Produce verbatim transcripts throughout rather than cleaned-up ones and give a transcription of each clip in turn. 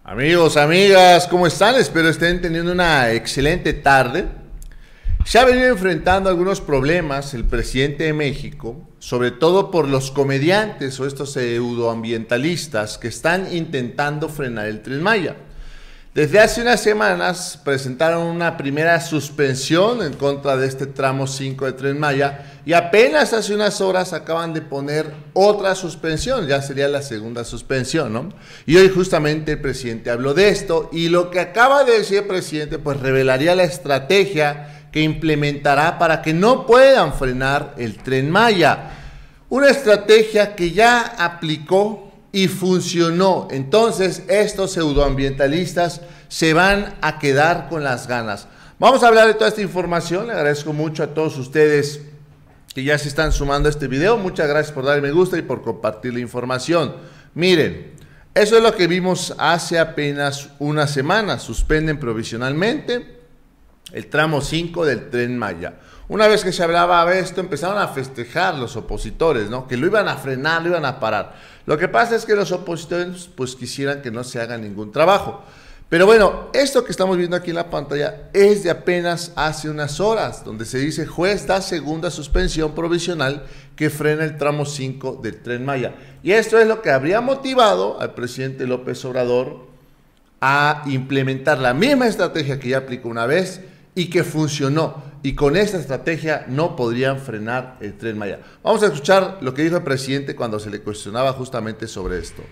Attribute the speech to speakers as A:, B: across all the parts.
A: Amigos, amigas, ¿cómo están? Espero estén teniendo una excelente tarde. Se ha venido enfrentando algunos problemas el presidente de México, sobre todo por los comediantes o estos pseudoambientalistas que están intentando frenar el Tren Maya. Desde hace unas semanas presentaron una primera suspensión en contra de este tramo cinco de Tren Maya y apenas hace unas horas acaban de poner otra suspensión, ya sería la segunda suspensión, ¿no? Y hoy justamente el presidente habló de esto y lo que acaba de decir el presidente pues revelaría la estrategia que implementará para que no puedan frenar el Tren Maya. Una estrategia que ya aplicó y funcionó. Entonces estos pseudoambientalistas se van a quedar con las ganas. Vamos a hablar de toda esta información. Le agradezco mucho a todos ustedes que ya se están sumando a este video. Muchas gracias por darle me gusta y por compartir la información. Miren, eso es lo que vimos hace apenas una semana. Suspenden provisionalmente el tramo cinco del Tren Maya. Una vez que se hablaba de esto, empezaron a festejar los opositores, ¿no? Que lo iban a frenar, lo iban a parar. Lo que pasa es que los opositores pues quisieran que no se haga ningún trabajo. Pero bueno, esto que estamos viendo aquí en la pantalla es de apenas hace unas horas, donde se dice juez da segunda suspensión provisional que frena el tramo cinco del Tren Maya. Y esto es lo que habría motivado al presidente López Obrador a implementar la misma estrategia que ya aplicó una vez y que funcionó, y con esta estrategia no podrían frenar el Tren Maya. Vamos a escuchar lo que dijo el presidente cuando se le cuestionaba justamente sobre esto.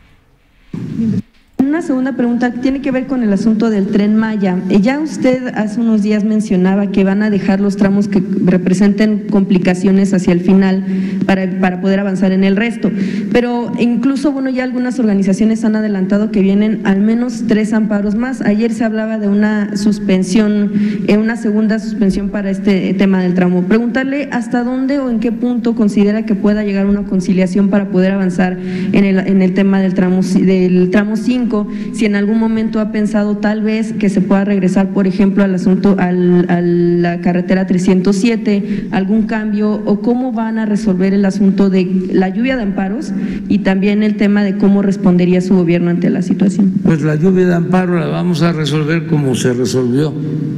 B: Una segunda pregunta tiene que ver con el asunto del Tren Maya. Ya usted hace unos días mencionaba que van a dejar los tramos que representen complicaciones hacia el final para, para poder avanzar en el resto. Pero incluso, bueno, ya algunas organizaciones han adelantado que vienen al menos tres amparos más. Ayer se hablaba de una suspensión, eh, una segunda suspensión para este tema del tramo. Preguntarle hasta dónde o en qué punto considera que pueda llegar una conciliación para poder avanzar en el, en el tema del tramo, del tramo cinco. Si en algún momento ha pensado tal vez que se pueda regresar, por ejemplo, al asunto, al, a la carretera trescientos siete, algún cambio, o cómo van a resolver el asunto de la lluvia de amparos y también el tema de cómo respondería su gobierno ante la situación.
C: Pues la lluvia de amparo la vamos a resolver como se resolvió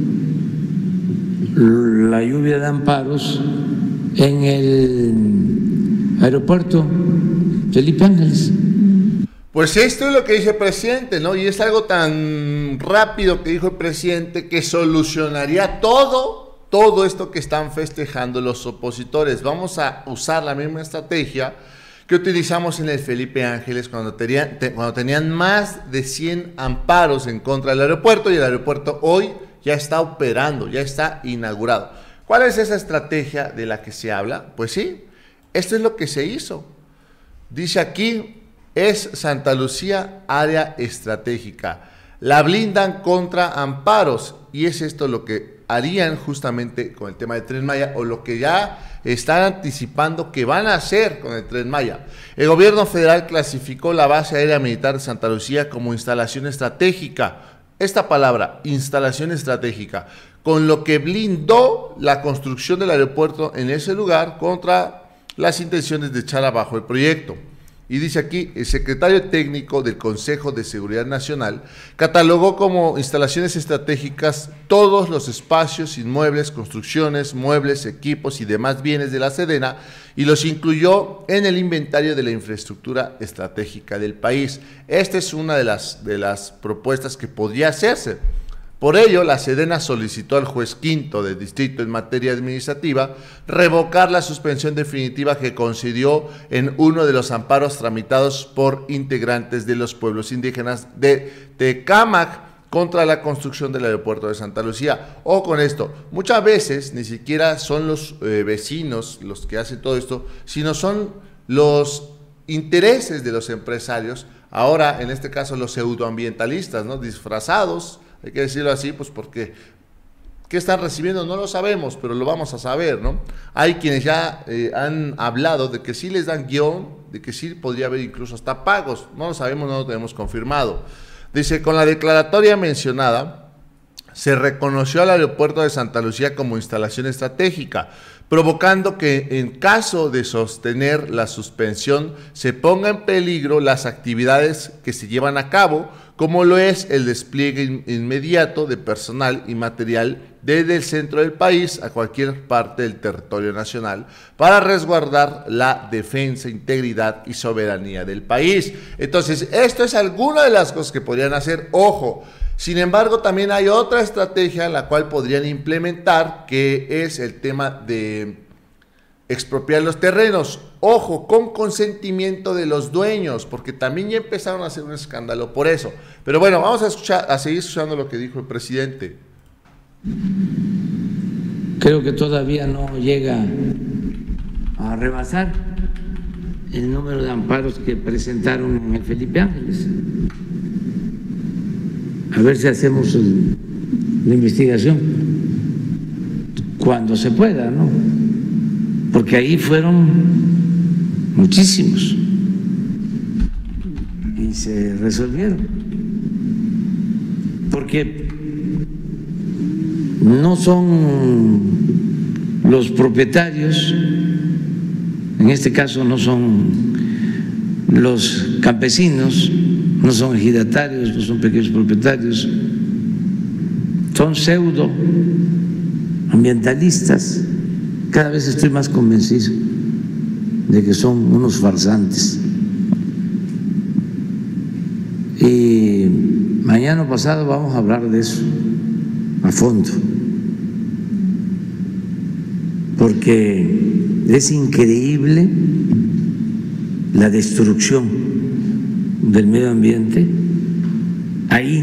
C: la lluvia de amparos en el aeropuerto Felipe Ángeles.
A: Pues esto es lo que dice el presidente, ¿no? Y es algo tan rápido que dijo el presidente que solucionaría todo, todo esto que están festejando los opositores. Vamos a usar la misma estrategia que utilizamos en el Felipe Ángeles cuando tenían, cuando tenían más de cien amparos en contra del aeropuerto, y el aeropuerto hoy ya está operando, ya está inaugurado. ¿Cuál es esa estrategia de la que se habla? Pues sí, esto es lo que se hizo. Dice aquí: es Santa Lucía área estratégica. La blindan contra amparos, y es esto lo que harían justamente con el tema del Tren Maya, o lo que ya están anticipando que van a hacer con el Tren Maya. El gobierno federal clasificó la base aérea militar de Santa Lucía como instalación estratégica. Esta palabra, instalación estratégica, con lo que blindó la construcción del aeropuerto en ese lugar contra las intenciones de echar abajo el proyecto. Y dice aquí: el secretario técnico del Consejo de Seguridad Nacional catalogó como instalaciones estratégicas todos los espacios, inmuebles, construcciones, muebles, equipos y demás bienes de la Sedena, y los incluyó en el inventario de la infraestructura estratégica del país. Esta es una de las, de las propuestas que podría hacerse. Por ello, la Sedena solicitó al juez quinto del distrito en materia administrativa revocar la suspensión definitiva que concedió en uno de los amparos tramitados por integrantes de los pueblos indígenas de Tecámac contra la construcción del aeropuerto de Santa Lucía. O con esto, muchas veces ni siquiera son los eh, vecinos los que hacen todo esto, sino son los intereses de los empresarios, ahora en este caso los pseudoambientalistas, ¿no? Disfrazados, hay que decirlo así, pues porque ¿qué están recibiendo? No lo sabemos, pero lo vamos a saber, ¿no? Hay quienes ya eh, han hablado de que sí les dan guión, de que sí podría haber incluso hasta pagos. No lo sabemos, no lo tenemos confirmado. Dice: con la declaratoria mencionada, se reconoció al aeropuerto de Santa Lucía como instalación estratégica, provocando que en caso de sostener la suspensión se ponga en peligro las actividades que se llevan a cabo, como lo es el despliegue in- inmediato de personal y material desde el centro del país a cualquier parte del territorio nacional para resguardar la defensa, integridad y soberanía del país. Entonces, esto es alguna de las cosas que podrían hacer. Ojo, sin embargo, también hay otra estrategia la cual podrían implementar, que es el tema de expropiar los terrenos. Ojo, con consentimiento de los dueños, porque también ya empezaron a hacer un escándalo por eso. Pero bueno, vamos a escuchar, a seguir escuchando lo que dijo el presidente.
C: Creo que todavía no llega a rebasar el número de amparos que presentaron en el Felipe Ángeles. A ver si hacemos el, la investigación cuando se pueda, ¿no? Porque ahí fueron muchísimos y se resolvieron. Porque no son los propietarios, en este caso no son los campesinos, no son ejidatarios, no son pequeños propietarios, son pseudo ambientalistas. Cada vez estoy más convencido de que son unos farsantes. Y mañana pasado vamos a hablar de eso a fondo, porque es increíble la destrucción del medio ambiente ahí,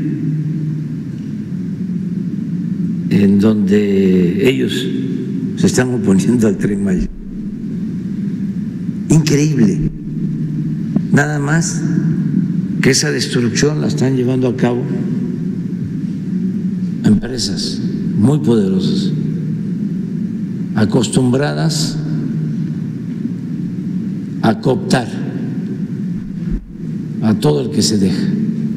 C: en donde ellos se están oponiendo al Tren Maya. Increíble. Nada más que esa destrucción la están llevando a cabo empresas muy poderosas, acostumbradas a cooptar a todo el que se deja.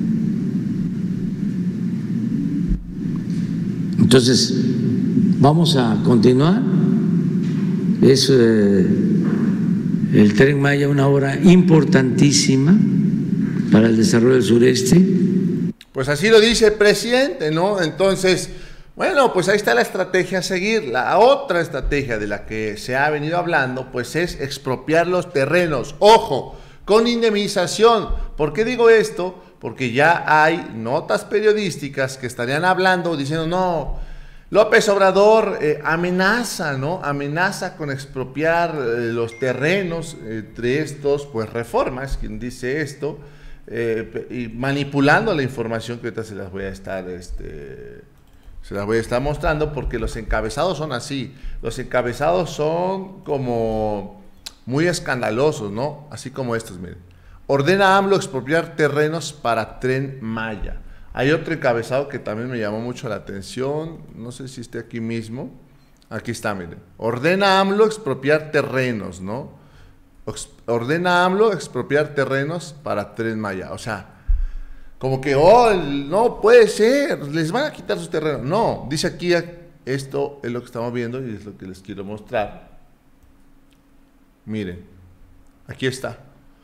C: Entonces, vamos a continuar. Es eh, el Tren Maya una obra importantísima para el desarrollo del sureste.
A: Pues así lo dice el presidente, ¿no? Entonces, bueno, pues ahí está la estrategia a seguir. La otra estrategia de la que se ha venido hablando, pues es expropiar los terrenos. Ojo, con indemnización. ¿Por qué digo esto? Porque ya hay notas periodísticas que estarían hablando, diciendo, no, López Obrador eh, amenaza, ¿no? Amenaza con expropiar eh, los terrenos, entre estos, pues reformas, quien dice esto, eh, y manipulando la información que ahorita se las voy a estar, este, se las voy a estar mostrando, porque los encabezados son así, los encabezados son como muy escandalosos, ¿no? Así como estos, miren. Ordena a AMLO expropiar terrenos para Tren Maya. Hay otro encabezado que también me llamó mucho la atención, no sé si esté aquí mismo. Aquí está, miren. Ordena a AMLO expropiar terrenos, ¿no? Ordena a AMLO expropiar terrenos para Tren Maya. O sea, como que, oh, no puede ser, les van a quitar sus terrenos. No, dice aquí, esto es lo que estamos viendo y es lo que les quiero mostrar. Miren, aquí está.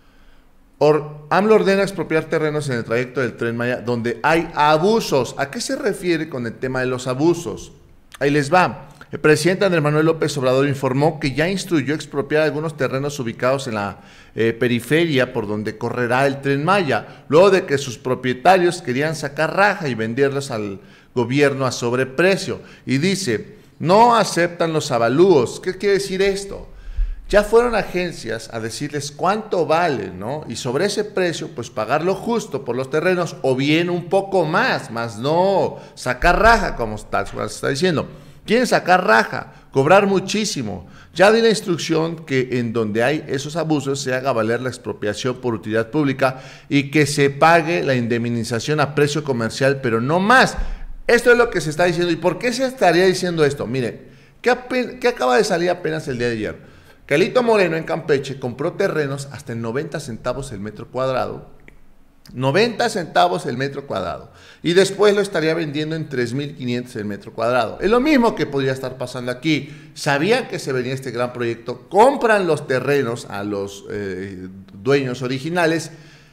A: Or, AMLO ordena expropiar terrenos en el trayecto del Tren Maya donde hay abusos. ¿A qué se refiere con el tema de los abusos? Ahí les va. El presidente Andrés Manuel López Obrador informó que ya instruyó expropiar algunos terrenos ubicados en la eh, periferia por donde correrá el Tren Maya, luego de que sus propietarios querían sacar raja y venderlos al gobierno a sobreprecio. Y dice, no aceptan los avalúos. ¿Qué quiere decir esto? Ya fueron agencias a decirles cuánto vale, ¿no? Y sobre ese precio, pues pagar lo justo por los terrenos o bien un poco más, más no sacar raja, como tal se está diciendo. Quieren sacar raja, cobrar muchísimo. Ya di la instrucción que en donde hay esos abusos se haga valer la expropiación por utilidad pública y que se pague la indemnización a precio comercial, pero no más. Esto es lo que se está diciendo. ¿Y por qué se estaría diciendo esto? Miren, ¿qué, qué acaba de salir apenas el día de ayer? Que Alito Moreno en Campeche compró terrenos hasta en noventa centavos el metro cuadrado noventa centavos el metro cuadrado. Y después lo estaría vendiendo en tres mil quinientos el metro cuadrado. Es lo mismo que podría estar pasando aquí. Sabían que se venía este gran proyecto, compran los terrenos a los eh, dueños originales,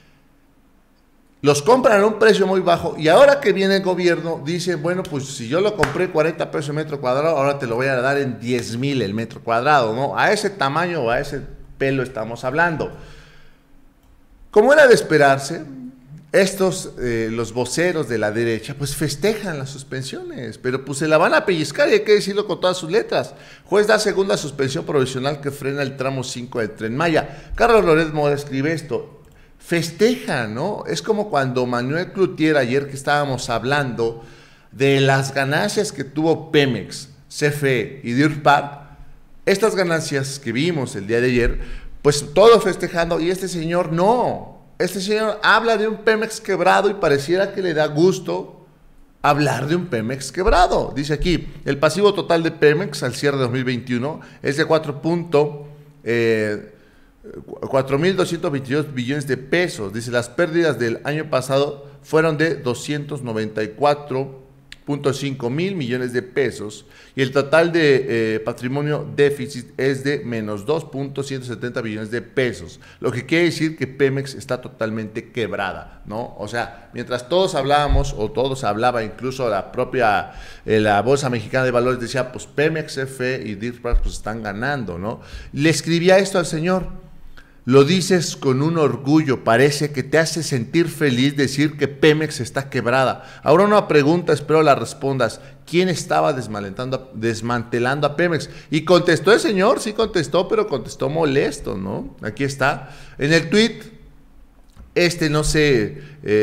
A: los compran a un precio muy bajo y ahora que viene el gobierno dice, bueno, pues si yo lo compré cuarenta pesos el metro cuadrado, ahora te lo voy a dar en diez mil el metro cuadrado, ¿no? A ese tamaño o a ese pelo estamos hablando. Como era de esperarse, estos, eh, los voceros de la derecha, pues festejan las suspensiones, pero pues se la van a pellizcar y hay que decirlo con todas sus letras. Juez da segunda suspensión provisional que frena el tramo cinco del Tren Maya. Carlos Loret Mora escribe esto. Festejan, ¿no? Es como cuando Manuel Cloutier, ayer que estábamos hablando de las ganancias que tuvo Pemex, C F E y Deer Park, estas ganancias que vimos el día de ayer, pues todo festejando, y este señor no, este señor habla de un Pemex quebrado y pareciera que le da gusto hablar de un Pemex quebrado. Dice aquí, el pasivo total de Pemex al cierre de dos mil veintiuno es de cuatro mil doscientos veintidós billones de pesos. Dice, las pérdidas del año pasado fueron de doscientos noventa y cuatro punto cinco mil millones de pesos y el total de eh, patrimonio déficit es de menos dos punto ciento setenta billones de pesos, lo que quiere decir que Pemex está totalmente quebrada, ¿no? O sea, mientras todos hablábamos, o todos hablaba, incluso la propia, eh, la Bolsa Mexicana de Valores decía, pues Pemex, C F E y Deer Park pues están ganando, ¿no? Le escribía esto al señor. Lo dices con un orgullo, parece que te hace sentir feliz decir que Pemex está quebrada. Ahora una pregunta, espero la respondas. ¿Quién estaba desmantelando, desmantelando a Pemex? Y contestó el señor, sí contestó, pero contestó molesto, ¿no? Aquí está. En el tuit, este no sé,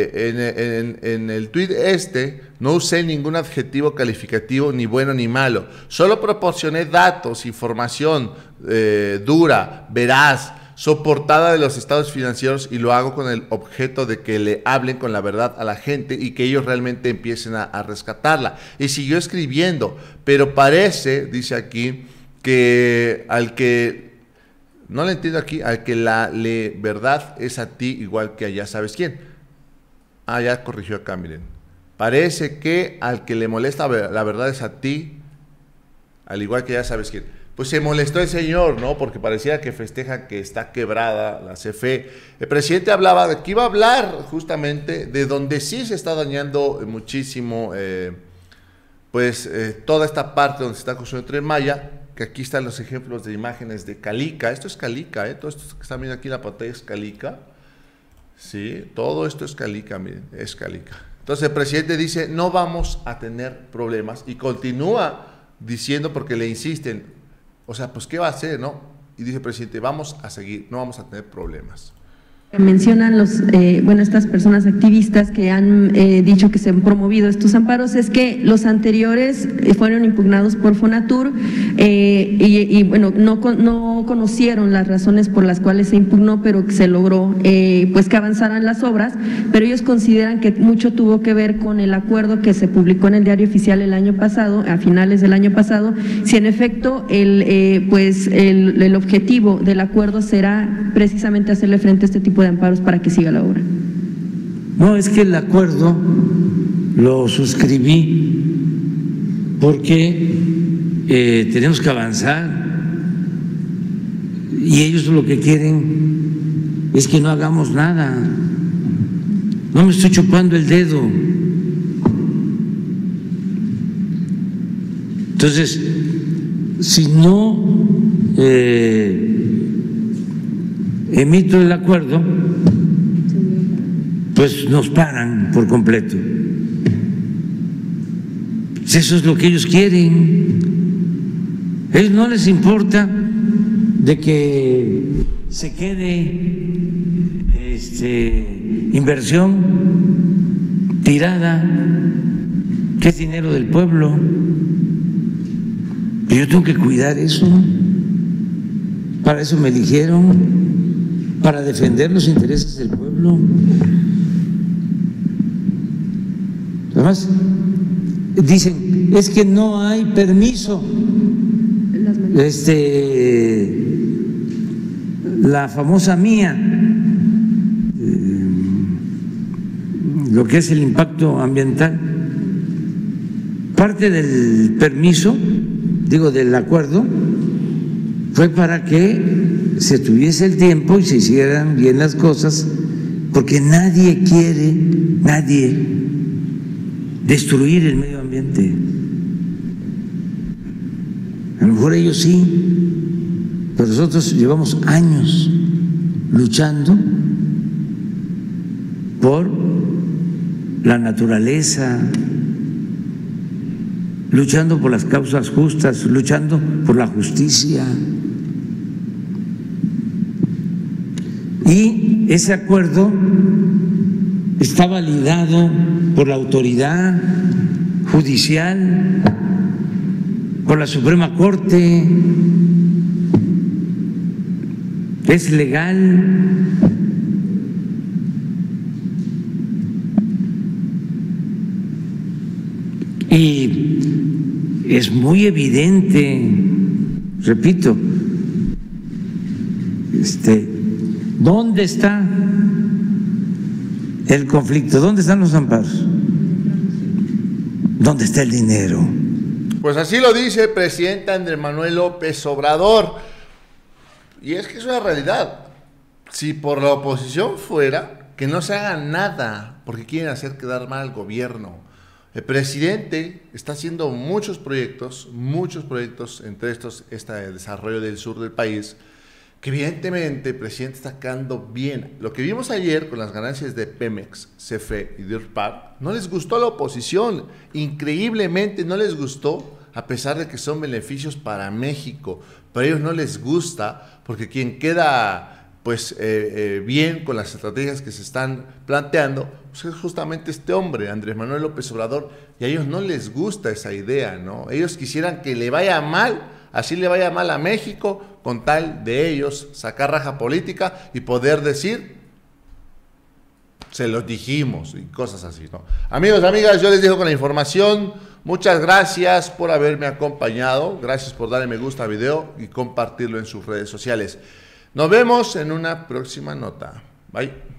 A: eh, en, en, en el tuit este no usé ningún adjetivo calificativo, ni bueno ni malo. Solo proporcioné datos, información eh, dura, veraz, soportada de los estados financieros y lo hago con el objeto de que le hablen con la verdad a la gente y que ellos realmente empiecen a, a rescatarla. Y siguió escribiendo, pero parece, dice aquí, que al que, no le entiendo aquí, al que la le verdad es a ti igual que a ya sabes quién. Ah, ya corrigió acá, miren. Parece que al que le molesta la verdad es a ti, al igual que ya sabes quién. Pues se molestó el señor, ¿no? Porque parecía que festeja que está quebrada la C F E. El presidente hablaba de que iba a hablar justamente de donde sí se está dañando muchísimo, eh, pues, eh, toda esta parte donde se está construyendo el Tren Maya, que aquí están los ejemplos de imágenes de Calica. Esto es Calica, ¿eh? Todo esto que están viendo aquí en la pantalla es Calica. Sí, todo esto es Calica, miren, es Calica. Entonces el presidente dice, no vamos a tener problemas, y continúa diciendo, porque le insisten, o sea, pues, ¿qué va a hacer, no? Y dice el presidente, vamos a seguir, no vamos a tener problemas.
B: Mencionan los, eh, bueno, estas personas activistas que han eh, dicho que se han promovido estos amparos, es que los anteriores eh, fueron impugnados por Fonatur eh, y, y, bueno, no, no conocieron las razones por las cuales se impugnó, pero que se logró eh, pues que avanzaran las obras, pero ellos consideran que mucho tuvo que ver con el acuerdo que se publicó en el Diario Oficial el año pasado, a finales del año pasado, si en efecto el, eh, pues el, el objetivo del acuerdo será precisamente hacerle frente a este tipo de amparos para que siga la obra.
C: No, es que el acuerdo lo suscribí porque eh, tenemos que avanzar y ellos lo que quieren es que no hagamos nada. No me estoy chupando el dedo. Entonces, si no eh, emito el acuerdo, pues nos paran por completo. Eso es lo que ellos quieren. A ellos no les importa de que se quede este, inversión tirada, que es dinero del pueblo. Pero yo tengo que cuidar eso. Para eso me eligieron, para defender los intereses del pueblo. Además, dicen, es que no hay permiso. Este, la famosa mía, lo que es el impacto ambiental. Parte del permiso, digo, del acuerdo, fue para que se tuviese el tiempo y se hicieran bien las cosas, porque nadie quiere, nadie, destruir el medio ambiente. A lo mejor ellos sí, pero nosotros llevamos años luchando por la naturaleza, luchando por las causas justas, luchando por la justicia. Y ese acuerdo está validado por la autoridad judicial, por la Suprema Corte, es legal. Y es muy evidente, repito, este, ¿dónde está el conflicto? ¿Dónde están los amparos? ¿Dónde está el dinero?
A: Pues así lo dice el presidente Andrés Manuel López Obrador. Y es que es una realidad. Si por la oposición fuera, que no se haga nada, porque quieren hacer quedar mal al gobierno. El presidente está haciendo muchos proyectos, muchos proyectos, entre estos, este desarrollo del sur del país, que evidentemente el presidente está quedando bien. Lo que vimos ayer con las ganancias de Pemex, C F E y Deer Park, no les gustó a la oposición, increíblemente no les gustó, a pesar de que son beneficios para México, pero a ellos no les gusta, porque quien queda pues eh, eh, bien con las estrategias que se están planteando, pues es justamente este hombre, Andrés Manuel López Obrador, y a ellos no les gusta esa idea, ¿no? Ellos quisieran que le vaya mal, así le vaya mal a México, con tal de ellos sacar raja política y poder decir, se los dijimos, y cosas así, ¿no? Amigos, amigas, yo les dejo con la información. Muchas gracias por haberme acompañado, gracias por darle me gusta al video y compartirlo en sus redes sociales. Nos vemos en una próxima nota. Bye.